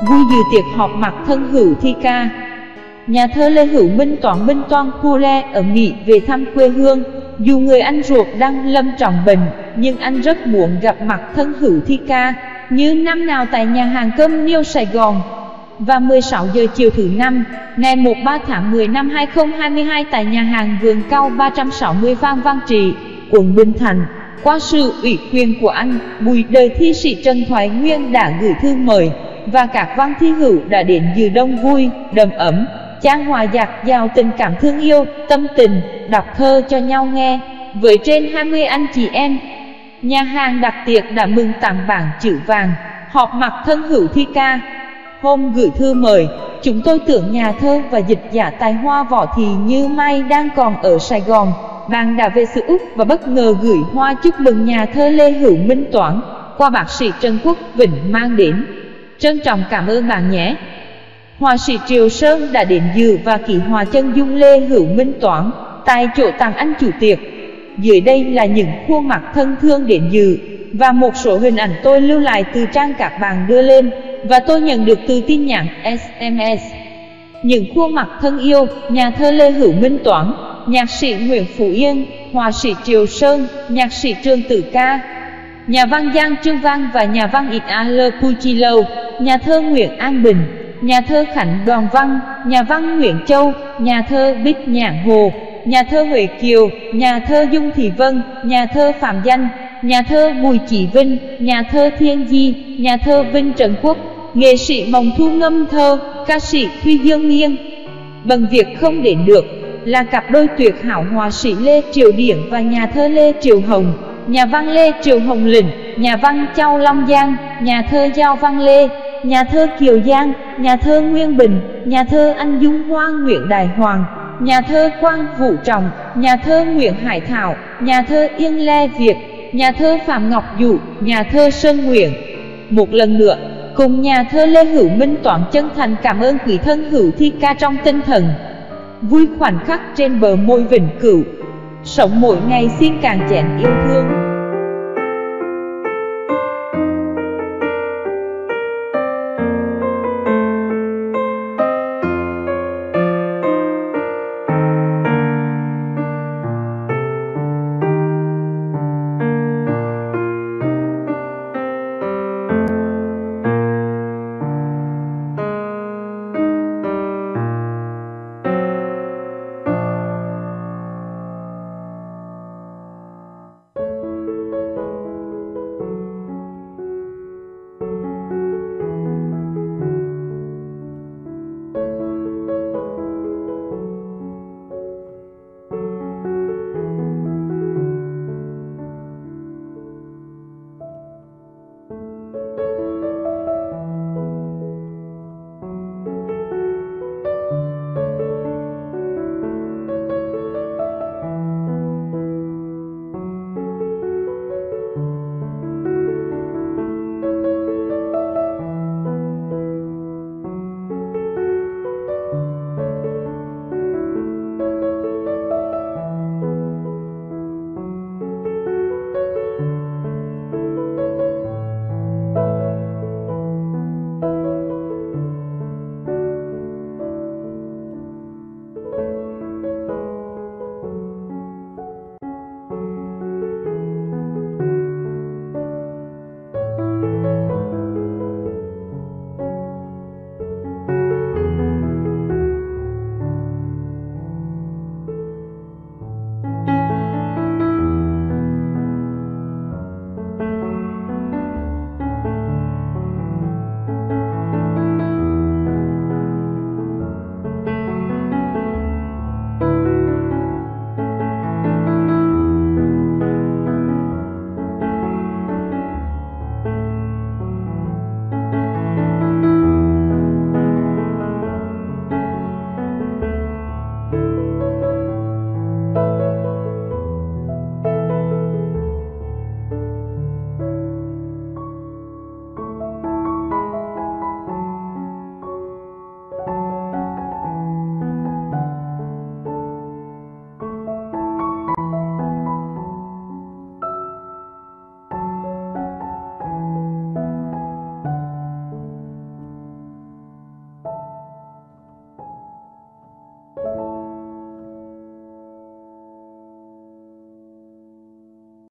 vui dự tiệc họp mặt thân hữu thi ca. Nhà thơ Lê Hữu Minh Toản Pule ở Mỹ về thăm quê hương. Dù người anh ruột đang lâm trọng bệnh, nhưng anh rất muốn gặp mặt thân hữu thi ca, như năm nào tại nhà hàng cơm Niêu Sài Gòn. Và 16 giờ chiều thứ Năm, ngày 13 tháng 10 năm 2022 tại nhà hàng Vườn Cao 360 Phan Văn Trị, quận Bình Thạnh, qua sự ủy quyền của anh, Bùi đời thi sĩ Trần Thoại Nguyên đã gửi thư mời, và các văn thi hữu đã đến dự đông vui, đầm ấm, chan hòa dạt dào tình cảm thương yêu, tâm tình, đọc thơ cho nhau nghe, với trên 20 anh chị em. Nhà hàng đặt tiệc đã mừng tặng bảng chữ vàng, họp mặt thân hữu thi ca. Hôm gửi thư mời, chúng tôi tưởng nhà thơ và dịch giả tài hoa Võ Thị Như Mai đang còn ở Sài Gòn. Bạn đã về xứ Úc và bất ngờ gửi hoa chúc mừng nhà thơ Lê Hữu Minh Toản qua bác sĩ Trần Quốc Vĩnh mang đến. Trân trọng cảm ơn bạn nhé. Họa sĩ Triều Sơn đã đến dự và ký họa chân dung Lê Hữu Minh Toản tại chỗ tặng anh chủ tiệc. Dưới đây là những khuôn mặt thân thương đến dự và một số hình ảnh tôi lưu lại từ trang các bạn đưa lên và tôi nhận được từ tin nhắn SMS. Những khuôn mặt thân yêu: nhà thơ Lê Hữu Minh Toản, nhạc sĩ Nguyễn Phú Yên, họa sĩ Triều Sơn, nhạc sĩ Trương Tử Ca, nhà văn Giang Trương Văn và nhà văn L. Puchilo, nhà thơ Nguyễn An Bình, nhà thơ Khánh Đoàn Văn, nhà văn Nguyễn Châu, nhà thơ Bích Nhạn Hồ, nhà thơ Huệ Kiều, nhà thơ Dung Thị Vân, nhà thơ Phạm Danh, nhà thơ Bùi Chí Vinh, nhà thơ Thiên Di, nhà thơ Vinh Trần Quốc, nghệ sĩ Mộng Thu ngâm thơ, ca sĩ Thuy Dương Nghiên. Bằng việc không đến được là cặp đôi tuyệt hảo họa sĩ Lê Triều Điển và nhà thơ Lê Triều Hồng, nhà văn Lê Triều Hồng Lĩnh, nhà văn Châu Long Giang, nhà thơ Giao Văn Lê, nhà thơ Kiều Giang, nhà thơ Nguyên Bình, nhà thơ Anh Dung Hoa Nguyễn Đại Hoàng, nhà thơ Quang Vũ Trọng, nhà thơ Nguyễn Hải Thảo, nhà thơ Yên Lê Việt, nhà thơ Phạm Ngọc Dụ, nhà thơ Sơn Nguyễn. Một lần nữa, cùng nhà thơ Lê Hữu Minh Toản chân thành cảm ơn quý thân hữu thi ca trong tinh thần vui khoảnh khắc trên bờ môi vĩnh cửu. Sống mỗi ngày xin càng chén yêu thương.